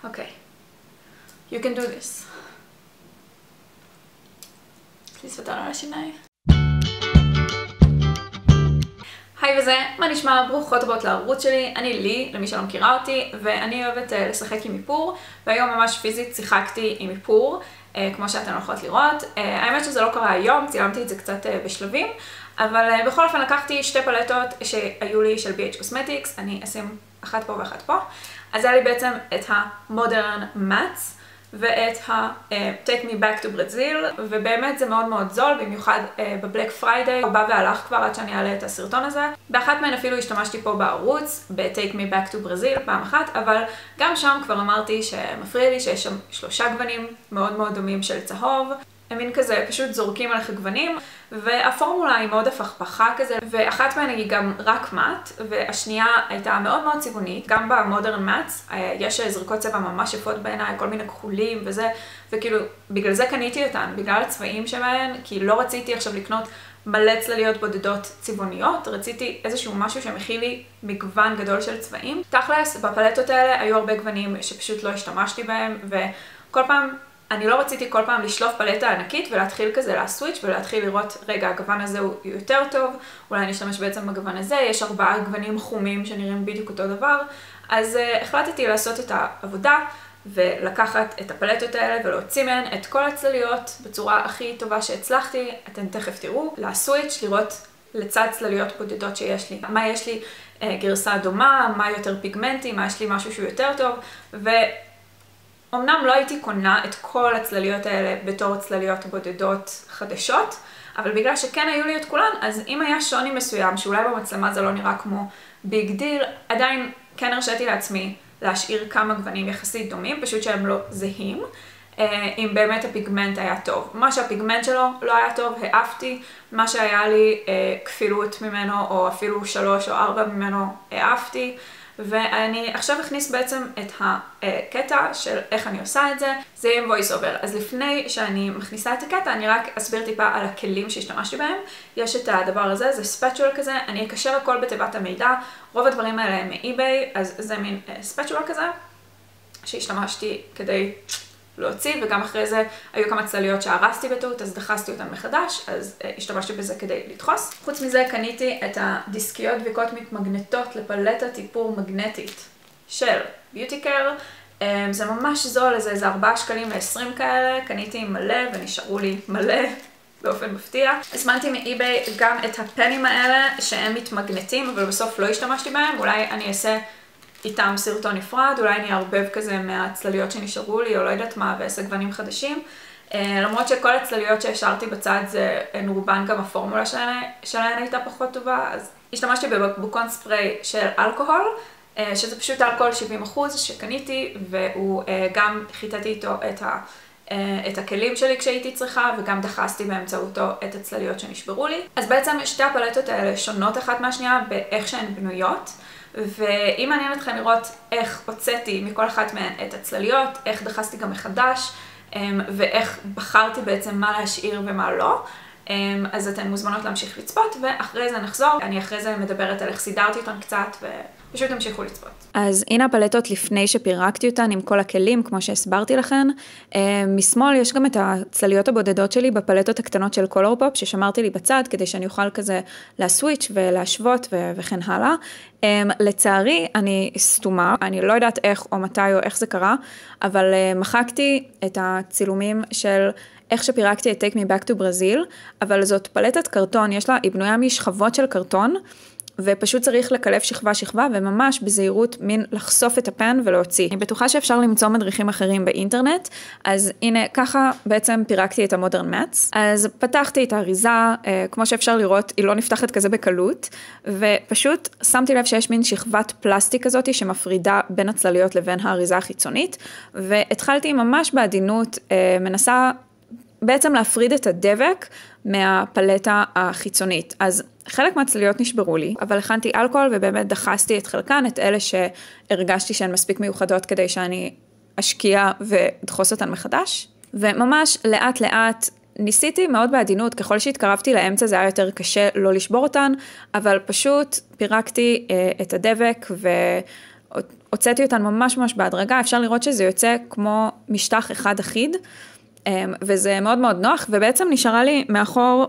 Okay. You can do this. תסתכל על השיניים. היי וזה, מה נשמע? ברוכות הבאות לערוץ שלי, אני לי, למי שלא מכירה אותי, ואני אוהבת לשחק עם איפור, והיום ממש פיזית שיחקתי עם איפור, כמו שאתן הולכות לראות. האמת שזה לא קרה היום, צילמתי את זה קצת בשלבים, אבל בכל אופן לקחתי שתי פלטות שהיו לי של BH Cosmetics, אני אשים אחת פה ואחת פה. אז היה לי בעצם את ה-Modern Mattes, ואת ה-Take Me Back to Brazil, ובאמת זה מאוד מאוד זול, במיוחד בבלק פריידיי, הוא בא והלך כבר עד שאני אעלה את הסרטון הזה. באחת מהן אפילו השתמשתי פה בערוץ, ב-Take Me Back to Brazil פעם אחת, אבל גם שם כבר אמרתי שמפריע לי שיש שם 3 גוונים מאוד מאוד דומים של צהוב. הם מין כזה, פשוט זורקים עליך גוונים, והפורמולה היא מאוד הפכפכה כזה, ואחת מהן היא גם רק מאט, והשנייה הייתה מאוד מאוד צבעונית. גם במודרן מאטס יש זריקות צבע ממש יפות בעיניי, כל מיני כחולים וזה, וכאילו בגלל זה קניתי אותן, בגלל הצבעים שלהן, כי לא רציתי עכשיו לקנות מלא צלליות בודדות צבעוניות, רציתי איזשהו משהו שמכיל לי מגוון גדול של צבעים. תכלס, בפלטות האלה היו הרבה גוונים שפשוט לא השתמשתי בהם, וכל פעם אני לא רציתי כל פעם לשלוף פלטה ענקית ולהתחיל כזה להסוויץ' ולהתחיל לראות, רגע, הגוון הזה הוא יותר טוב, אולי אני אשתמש בעצם בגוון הזה, יש 4 גוונים חומים שנראים בדיוק אותו דבר, אז החלטתי לעשות את העבודה ולקחת את הפלטות האלה ולהוציא מהן את כל הצלליות בצורה הכי טובה שהצלחתי, אתם תכף תראו, להסוויץ', לראות לצד צלליות בודדות שיש לי, מה יש לי גרסה דומה, מה יותר פיגמנטי, מה יש לי משהו שהוא יותר טוב, אמנם לא הייתי קונה את כל הצלליות האלה בתור צלליות בודדות חדשות, אבל בגלל שכן היו לי את כולן, אז אם היה שוני מסוים, שאולי במצלמה זה לא נראה כמו ביג דיל, עדיין כן הרשיתי לעצמי להשאיר כמה גוונים יחסית דומים, פשוט שהם לא זהים, אם באמת הפיגמנט היה טוב. מה שהפיגמנט שלו לא היה טוב, העפתי, מה שהיה לי כפילות ממנו, או אפילו 3 או 4 ממנו, העפתי, ואני עכשיו אכניס בעצם את הקטע של איך אני עושה את זה, זה יהיה עם voice over. אז לפני שאני מכניסה את הקטע, אני רק אסביר טיפה על הכלים שהשתמשתי בהם. יש את הדבר הזה, זה ספצ'ולה כזה, אני אקשר הכל בתיבת המידע, רוב הדברים האלה הם מאי-ביי, אז זה מין ספצ'ולה כזה, שהשתמשתי כדי להוציא, וגם אחרי זה היו כמה צלליות שהרסתי בטעות, אז דחסתי אותן מחדש, אז השתמשתי בזה כדי לדחוס. חוץ מזה קניתי את הדיסקיות דביקות מתמגנטות לפלטת איפור מגנטית של ביוטיקר. זה ממש זול, זה 4 שקלים ל-20 כאלה, קניתי מלא ונשארו לי מלא באופן מפתיע. הזמנתי מאי-ביי גם את הפנים האלה שהם מתמגנטים, אבל בסוף לא השתמשתי בהם, אולי אני אעשה איתם סרטון נפרד, אולי אני אערבב כזה מהצלליות שנשארו לי, או לא יודעת מה, ועשה גוונים חדשים. למרות שכל הצלליות שהשארתי בצד, הן רובן גם הפורמולה שלהן הייתה פחות טובה, אז השתמשתי בבקבוקון ספרי של אלכוהול, שזה פשוט אלכוהול 70% שקניתי, והוא גם חיטטתי איתו את הכלים שלי כשהייתי צריכה, וגם דחסתי באמצעותו את הצלליות שנשברו לי. אז בעצם שתי הפלטות האלה שונות אחת מהשנייה באיך שהן בנויות, ואם מעניין אתכם לראות איך הוצאתי מכל אחת מהן את הצלליות, איך דחסתי גם מחדש, ואיך בחרתי בעצם מה להשאיר ומה לא, אז אתן מוזמנות להמשיך לצפות, ואחרי זה נחזור. אני אחרי זה מדברת על איך סידרתי אותן קצת, ופשוט תמשיכו לצפות. אז הנה הפלטות לפני שפירקתי אותן עם כל הכלים, כמו שהסברתי לכן. משמאל יש גם את הצלליות הבודדות שלי בפלטות הקטנות של קולור פופ, ששמרתי לי בצד, כדי שאני אוכל כזה להסוויץ' ולהשוות וכן הלאה. לצערי, אני סתומה, אני לא יודעת איך או מתי או איך זה קרה, אבל מחקתי את הצילומים של איך שפירקתי את Take Me Back to Brazil, אבל זאת פלטת קרטון, היא בנויה משכבות של קרטון, ופשוט צריך לקלף שכבה, וממש בזהירות מין לחשוף את הפן ולהוציא. אני בטוחה שאפשר למצוא מדריכים אחרים באינטרנט, אז הנה, ככה בעצם פירקתי את המודרן מאטס. אז פתחתי את האריזה, כמו שאפשר לראות, היא לא נפתחת כזה בקלות, ופשוט שמתי לב שיש מין שכבת פלסטיק כזאת, שמפרידה בין הצלליות לבין האריזה החיצונית, והתחלתי ממש בעדינות, מנסה בעצם להפריד את הדבק מהפלטה החיצונית. אז חלק מהצלליות נשברו לי, אבל הכנתי אלכוהול ובאמת דחסתי את חלקן, את אלה שהרגשתי שהן מספיק מיוחדות כדי שאני אשקיע ודחוס אותן מחדש. וממש לאט לאט ניסיתי מאוד בעדינות, ככל שהתקרבתי לאמצע זה היה יותר קשה לא לשבור אותן, אבל פשוט פירקתי את הדבק הוצאתי אותן ממש ממש בהדרגה, אפשר לראות שזה יוצא כמו משטח אחד אחיד, וזה מאוד מאוד נוח, ובעצם נשארה לי מאחור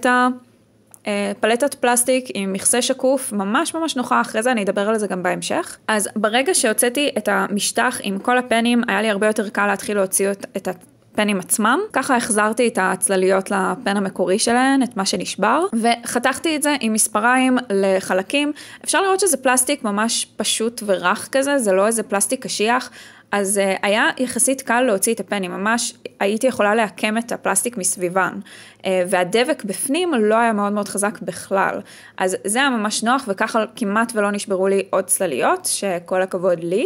פלטת פלסטיק עם מכסה שקוף, ממש ממש נוחה, אחרי זה אני אדבר על זה גם בהמשך. אז ברגע שהוצאתי את המשטח עם כל הפנים, היה לי הרבה יותר קל להתחיל להוציא את הפנים עצמם, ככה החזרתי את הצלליות לפן המקורי שלהן, את מה שנשבר, וחתכתי את זה עם מספריים לחלקים. אפשר לראות שזה פלסטיק ממש פשוט ורך כזה, זה לא איזה פלסטיק קשיח, אז היה יחסית קל להוציא את הפנים, ממש הייתי יכולה להקם את הפלסטיק מסביבן, והדבק בפנים לא היה מאוד מאוד חזק בכלל, אז זה היה ממש נוח, וככה כמעט ולא נשברו לי עוד צלליות, שכל הכבוד לי,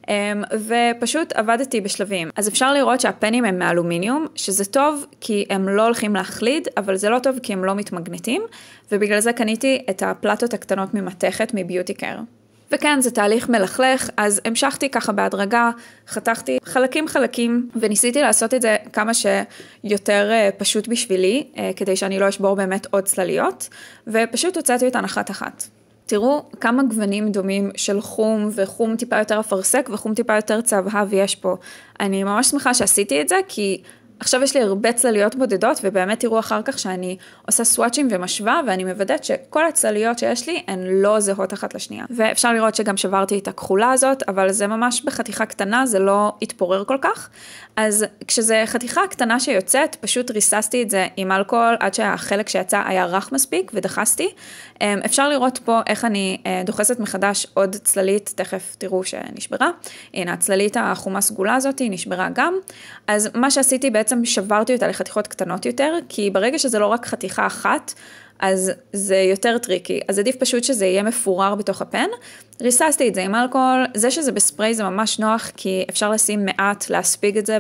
ופשוט עבדתי בשלבים. אז אפשר לראות שהפנים הם מאלומיניום, שזה טוב כי הם לא הולכים להחליד, אבל זה לא טוב כי הם לא מתמגנטים, ובגלל זה קניתי את הפלטות הקטנות ממתכת מביוטיקר. וכן, זה תהליך מלכלך, אז המשכתי ככה בהדרגה, חתכתי חלקים, וניסיתי לעשות את זה כמה שיותר פשוט בשבילי, כדי שאני לא אשבור באמת עוד צלליות, ופשוט הוצאתי אותן אחת. תראו כמה גוונים דומים של חום, וחום טיפה יותר אפרסק, וחום טיפה יותר צהבהב יש פה. אני ממש שמחה שעשיתי את זה, כי עכשיו יש לי הרבה צלליות בודדות, ובאמת תראו אחר כך שאני עושה סוואצ'ים ומשווה, ואני מוודאת שכל הצלליות שיש לי הן לא זהות אחת לשנייה. ואפשר לראות שגם שברתי את הכחולה הזאת, אבל זה ממש בחתיכה קטנה, זה לא התפורר כל כך. אז כשזה חתיכה קטנה שיוצאת, פשוט ריססתי את זה עם אלכוהול, עד שהחלק שיצא היה רך מספיק, ודחסתי. אפשר לראות פה איך אני דוחסת מחדש עוד צללית, תכף תראו שנשברה. הנה, הצללית החומה סגולה הזאת היא נשברה גם. אז מה שעשיתי בעצם שברתי אותה לחתיכות קטנות יותר, כי ברגע שזה לא רק חתיכה אחת, אז זה יותר טריקי. אז עדיף פשוט שזה יהיה מפורר בתוך הפן. ריססתי את זה עם אלכוהול, זה שזה בספרי זה ממש נוח, כי אפשר לשים מעט, להספיג את זה,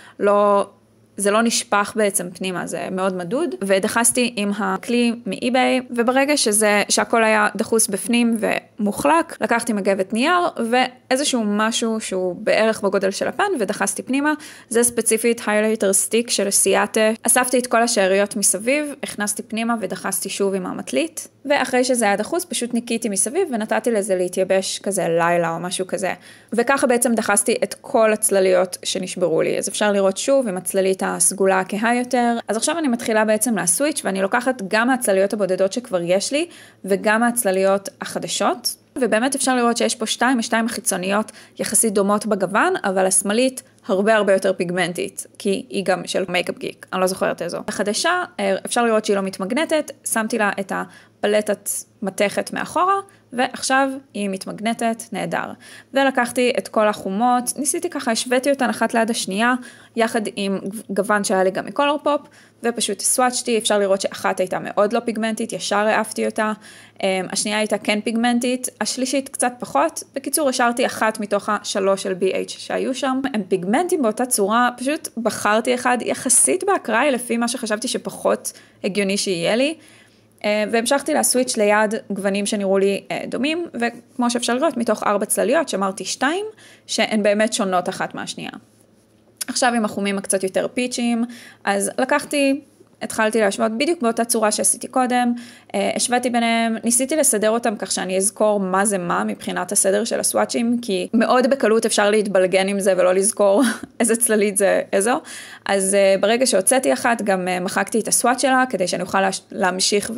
זה לא נשפך בעצם פנימה, זה מאוד מדוד, ודחסתי עם הכלי מאי-ביי, וברגע שהכל היה דחוס בפנים ומוחלק, לקחתי מגבת נייר, ואיזשהו משהו שהוא בערך בגודל של הפן, ודחסתי פנימה, זה ספציפית היילייטר סטיק של סיאטה, אספתי את כל השאריות מסביב, הכנסתי פנימה ודחסתי שוב עם המטלית, ואחרי שזה היה דחוס, פשוט ניקיתי מסביב, ונתתי לזה להתייבש כזה לילה או משהו כזה, וככה בעצם דחסתי את כל הצלליות שנשברו לי, אז אפשר לראות שוב עם הצללית הסגולה הכהה יותר. אז עכשיו אני מתחילה בעצם להסוויץ' ואני לוקחת גם מהצלליות הבודדות שכבר יש לי, וגם מהצלליות החדשות, ובאמת אפשר לראות שיש פה השתיים החיצוניות יחסית דומות בגוון, אבל השמאלית הרבה הרבה יותר פיגמנטית, כי היא גם של מייקאפ גיק, אני לא זוכרת איזו. החדשה, אפשר לראות שהיא לא מתמגנטת, שמתי לה את הפלטת מתכת מאחורה, ועכשיו היא מתמגנטת, נהדר. ולקחתי את כל החומות, ניסיתי ככה, השוויתי אותן אחת ליד השנייה, יחד עם גוון שהיה לי גם מקולר פופ, ופשוט סוואצ'תי, אפשר לראות שאחת הייתה מאוד לא פיגמנטית, ישר העפתי אותה, השנייה הייתה כן פיגמנטית, השלישית קצת פחות, בקיצור השארתי אחת מתוך השלוש של BH שהיו שם, הם פיגמנטים באותה צורה, פשוט בחרתי אחד יחסית באקראי, לפי מה שחשבתי שפחות הגיוני שיהיה לי, והמשכתי להסוויץ' ליד גוונים שנראו לי דומים, וכמו שאפשר לראות מתוך 4 צלליות, שמרתי 2, שהן באמת שונות אחת מהשנייה. עכשיו עם החומים הקצת יותר פיצ'ים, אז התחלתי להשוות בדיוק באותה צורה שעשיתי קודם, השוויתי ביניהם, ניסיתי לסדר אותם כך שאני אזכור מה זה מה מבחינת הסדר של הסוואצ'ים, כי מאוד בקלות אפשר להתבלגן עם זה ולא לזכור איזה צללית זה איזו, אז ברגע שהוצאתי אחת גם מחקתי את הסוואצ' שלה, כדי שאני אוכל להמשיך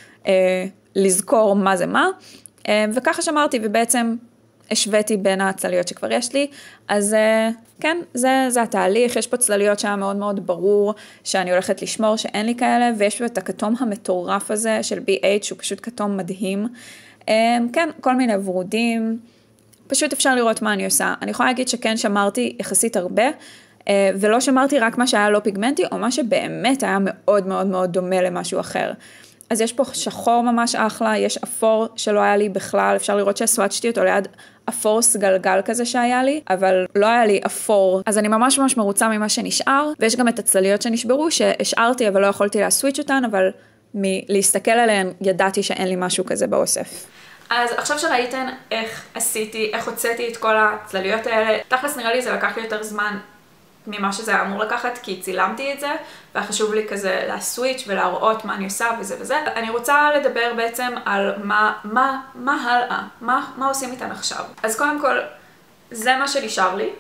ולזכור מה זה מה, וככה שמרתי ובעצם השוויתי בין הצלליות שכבר יש לי, אז כן, זה התהליך, יש פה צלליות שהיה מאוד מאוד ברור שאני הולכת לשמור שאין לי כאלה, ויש פה את הכתום המטורף הזה של BH, שהוא פשוט כתום מדהים, כן, כל מיני ורודים, פשוט אפשר לראות מה אני עושה, אני יכולה להגיד שכן שמרתי יחסית הרבה, ולא שמרתי רק מה שהיה לא פיגמנטי, או מה שבאמת היה מאוד מאוד מאוד דומה למשהו אחר. אז יש פה שחור ממש אחלה, יש אפור שלא היה לי בכלל, אפשר לראות שהסוואצ'תי אותו ליד אפור סגלגל כזה שהיה לי, אבל לא היה לי אפור, אז אני ממש ממש מרוצה ממה שנשאר, ויש גם את הצלליות שנשברו שהשארתי, אבל לא יכולתי להסוויץ' אותן, אבל מלהסתכל עליהן ידעתי שאין לי משהו כזה באוסף. אז עכשיו שראיתן איך הוצאתי את כל הצלליות האלה, תכלס נראה לי זה לקח לי יותר זמן ממה שזה אמור לקחת, כי צילמתי את זה, וחשוב לי כזה להסוויץ' ולהראות מה אני עושה וזה וזה. אני רוצה לדבר בעצם על מה הלאה, מה עושים איתן עכשיו. אז קודם כל, זה מה שנשאר לי.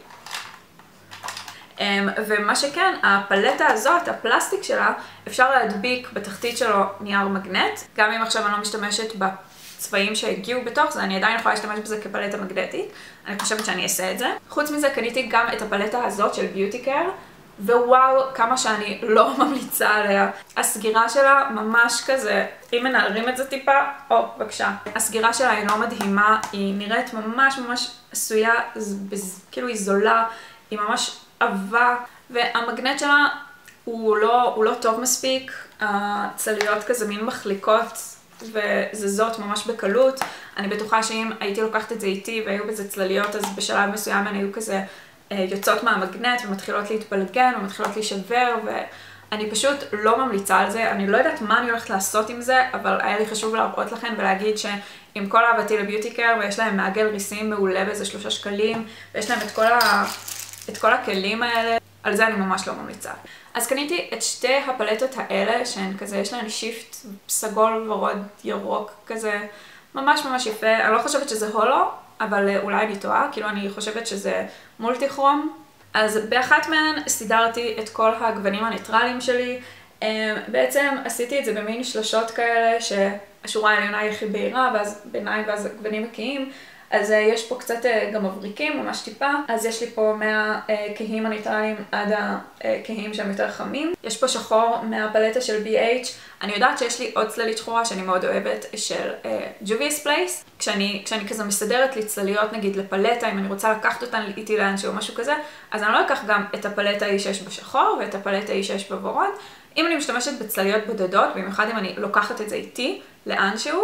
ומה שכן, הפלטה הזאת, הפלסטיק שלה, אפשר להדביק בתחתית שלו נייר מגנט. גם אם עכשיו אני לא משתמשת בצבעים שהגיעו בתוך זה, אני עדיין יכולה להשתמש בזה כפלטה מגנטית. אני חושבת שאני אעשה את זה. חוץ מזה קניתי גם את הפלטה הזאת של ביוטי קר, ווואו, כמה שאני לא ממליצה עליה. הסגירה שלה ממש כזה, אם מנערים את זה טיפה, בבקשה. הסגירה שלה היא לא מדהימה, היא נראית ממש ממש עשויה, כאילו היא זולה, היא ממש עבה, והמגנט שלה הוא לא טוב מספיק, הצליות כזה מין מחליקות וזזות ממש בקלות. אני בטוחה שאם הייתי לוקחת את זה איתי והיו בזה צלליות, אז בשלב מסוים הן היו כזה יוצאות מהמגנט ומתחילות להתפלגן ומתחילות להישבר, ואני פשוט לא ממליצה על זה. אני לא יודעת מה אני הולכת לעשות עם זה, אבל היה לי חשוב להראות לכם ולהגיד שעם כל אהבתי לביוטי קר, ויש להם מעגל ריסים מעולה באיזה 3 שקלים, ויש להם את כל הכלים האלה, על זה אני ממש לא ממליצה. אז קניתי את שתי הפלטות האלה, שהן כזה, יש להן שיפט סגול ורוד ירוק כזה, ממש ממש יפה. אני לא חושבת שזה הולו, אבל אולי אני טועה, כאילו אני חושבת שזה מולטי כרום. אז באחת מהן סידרתי את כל הגוונים הניטרליים שלי. בעצם עשיתי את זה במין שלשות כאלה, שהשורה העליונה היא הכי בהירה, ואז ביניים ואז גוונים מקיים. אז יש פה קצת גם מבריקים, ממש טיפה. אז יש לי פה מהכהים הניטרליים עד הכהים שהם יותר חמים. יש פה שחור מהפלטה של BH. אני יודעת שיש לי עוד צללית שחורה שאני מאוד אוהבת של Juvia's Place. כשאני כזה מסדרת לי צלליות נגיד לפלטה, אם אני רוצה לקחת אותן איתי לאנשהו או משהו כזה, אז אני לא אקח גם את הפלטה ההיא שיש בשחור ואת הפלטה ההיא שיש בוורוד. אם אני משתמשת בצלליות בודדות, במיוחד אם אני לוקחת את זה איתי לאנשהו,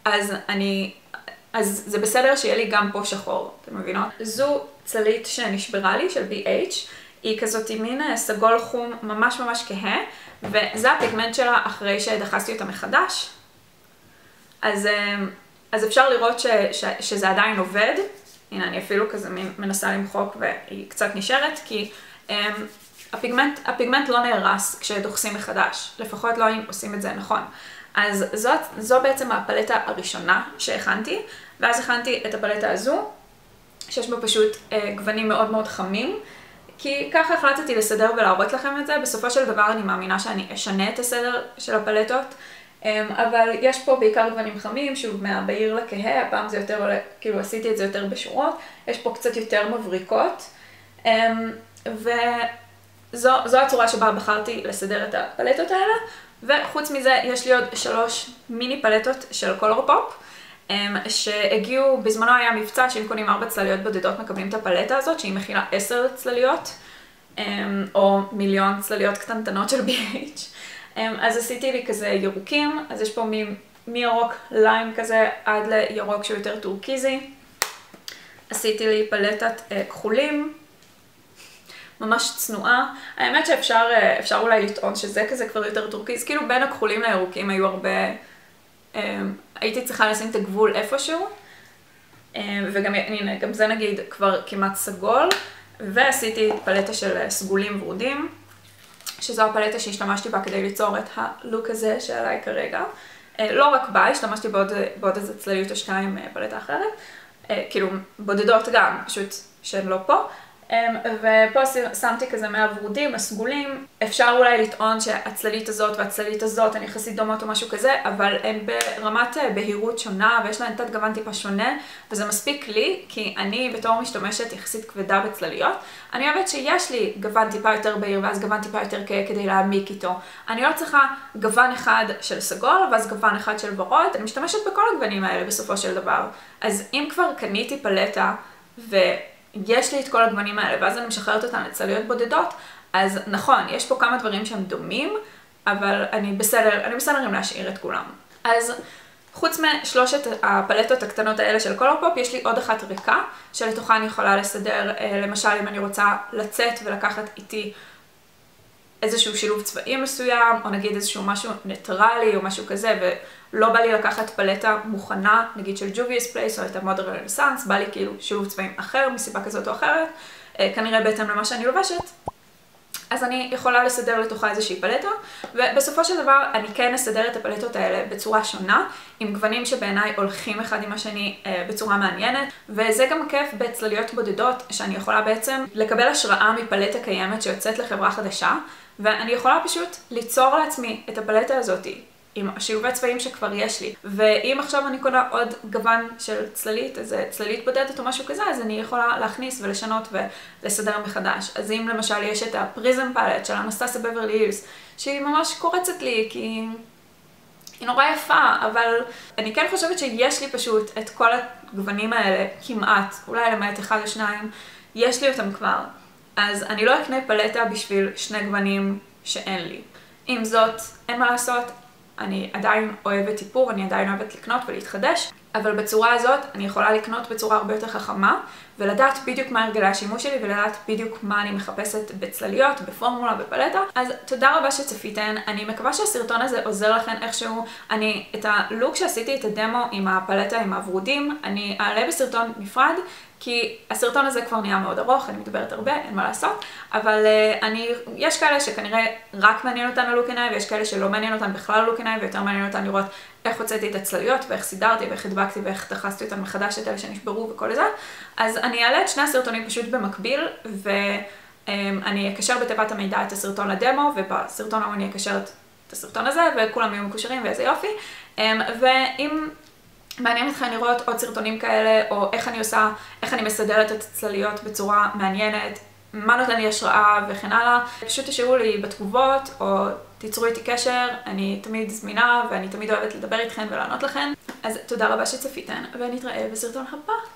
אז זה בסדר שיהיה לי גם פה שחור, אתם מבינות? זו צללית שנשברה לי, של BH, היא כזאת עם מין סגול חום ממש ממש כהה, וזה הפיגמנט שלה אחרי שדחסתי אותה מחדש. אז אפשר לראות שזה עדיין עובד. הנה, אני אפילו כזה מנסה למחוק והיא קצת נשארת, כי הפיגמנט לא נהרס כשדוחסים מחדש, לפחות לא אם עושים את זה נכון. אז זו בעצם הפלטה הראשונה שהכנתי, ואז הכנתי את הפלטה הזו, שיש בה פשוט גוונים מאוד מאוד חמים, כי ככה החלטתי לסדר ולהראות לכם את זה. בסופו של דבר אני מאמינה שאני אשנה את הסדר של הפלטות, אבל יש פה בעיקר גוונים חמים, שוב מהבהיר לכהה, הפעם זה יותר עולה, כאילו עשיתי את זה יותר בשורות, יש פה קצת יותר מבריקות, וזו הצורה שבה בחרתי לסדר את הפלטות האלה. וחוץ מזה יש לי עוד 3 מיני פלטות של קולור פופ, שהגיעו, בזמנו היה מבצע שאם קונים 4 צלליות בודדות מקבלים את הפלטה הזאת, שהיא מכילה 10 צלליות, או מיליון צלליות קטנטנות של BH. אז עשיתי לי כזה ירוקים, אז יש פה מירוק ליים כזה עד לירוק שהוא יותר טורקיזי. עשיתי לי פלטת כחולים, ממש צנועה. האמת שאפשר אולי לטעון שזה כזה כבר יותר טורקיז, כאילו בין הכחולים לירוקים היו הרבה, הייתי צריכה לשים את הגבול איפשהו, וגם הנה, גם זה נגיד כבר כמעט סגול, ועשיתי פלטה של סגולים ורודים, שזו הפלטה שהשתמשתי בה כדי ליצור את הלוק הזה שעליי כרגע. לא רק בה, השתמשתי בעוד איזה צלליות או 2 פלטה אחרת, כאילו בודדות גם, פשוט שהן לא פה. ופה שמתי כזה מהוורודים, הסגולים. אפשר אולי לטעון שהצללית הזאת והצללית הזאת הן יחסית דומות או משהו כזה, אבל הן ברמת בהירות שונה ויש להן תת גוון טיפה שונה, וזה מספיק לי, כי אני בתור משתמשת יחסית כבדה בצלליות, אני אוהבת שיש לי גוון טיפה יותר בהיר ואז גוון טיפה יותר כהה כדי להעמיק איתו. אני לא צריכה גוון אחד של סגול ואז גוון אחד של ורוד, אני משתמשת בכל הגוונים האלה בסופו של דבר. אז אם כבר קניתי פלטה יש לי את כל הגוונים האלה, ואז אני משחררת אותן לצלליות בודדות, אז נכון, יש פה כמה דברים שהם דומים, אבל אני בסדר אם להשאיר את כולם. אז חוץ משלושת הפלטות הקטנות האלה של קולור פופ, יש לי עוד אחת ריקה, שלתוכה אני יכולה לסדר, למשל אם אני רוצה לצאת ולקחת איתי איזשהו שילוב צבעים מסוים, או נגיד איזשהו משהו ניטרלי או משהו כזה, ולא בא לי לקחת פלטה מוכנה, נגיד של Juvia's Place או את המודרן רנסנס, בא לי כאילו שילוב צבעים אחר, מסיבה כזאת או אחרת, כנראה בהתאם למה שאני לובשת. אז אני יכולה לסדר לתוכה איזושהי פלטה, ובסופו של דבר אני כן אסדר את הפלטות האלה בצורה שונה, עם גוונים שבעיניי הולכים אחד עם השני בצורה מעניינת, וזה גם כיף בצלליות בודדות, שאני יכולה בעצם לקבל השראה מפלטה קיימת שיוצאת לחברה חדשה, ואני יכולה פשוט ליצור לעצמי את הפלטה הזאת עם השילובי צבעים שכבר יש לי. ואם עכשיו אני קונה עוד גוון של צללית, איזה צללית בודדת או משהו כזה, אז אני יכולה להכניס ולשנות ולסדר מחדש. אז אם למשל יש את הפריזם פלט של אנסטסיה בברלי הילס, שהיא ממש קורצת לי כי היא נורא יפה, אבל אני כן חושבת שיש לי פשוט את כל הגוונים האלה כמעט, אולי למעט אחד או שניים, יש לי אותם כבר. אז אני לא אקנה פלטה בשביל שני גוונים שאין לי. עם זאת, אין מה לעשות, אני עדיין אוהבת איפור, אני עדיין אוהבת לקנות ולהתחדש, אבל בצורה הזאת אני יכולה לקנות בצורה הרבה יותר חכמה, ולדעת בדיוק מה הרגלי השימוש שלי, ולדעת בדיוק מה אני מחפשת בצלליות, בפורמולה, בפלטה. אז תודה רבה שצפיתן, אני מקווה שהסרטון הזה עוזר לכם איכשהו. את הלוק שעשיתי, את הדמו עם הפלטה, עם הוורודים, אני אעלה בסרטון נפרד, כי הסרטון הזה כבר נהיה מאוד ארוך, אני מדברת הרבה, אין מה לעשות, אבל יש כאלה שכנראה רק מעניין אותן הלוק עיניי, ויש כאלה שלא מעניין אותן בכלל הלוק עיניי, ויותר מעניין אותן לראות איך הוצאתי את הצלליות, ואיך סידרתי, ואיך הדבקתי, ואיך דחסתי אותן מחדש, את אלה שנשברו וכל זה. אז אני אעלה את שני הסרטונים פשוט במקביל, ואני אקשר בתיבת המידע את הסרטון לדמו, ובסרטון ההוא אני אקשר את הסרטון הזה, וכולם יהיו מקושרים, ואיזה יופי. ואם מעניין אתכם לראות עוד סרטונים כאלה, או איך אני מסדרת את הצלליות בצורה מעניינת, מה נותן לי השראה וכן הלאה, פשוט תשאירו לי בתגובות, או תיצרו איתי קשר, אני תמיד זמינה, ואני תמיד אוהבת לדבר איתכם ולענות לכם. אז תודה רבה שצפיתן, ונתראה בסרטון הבא.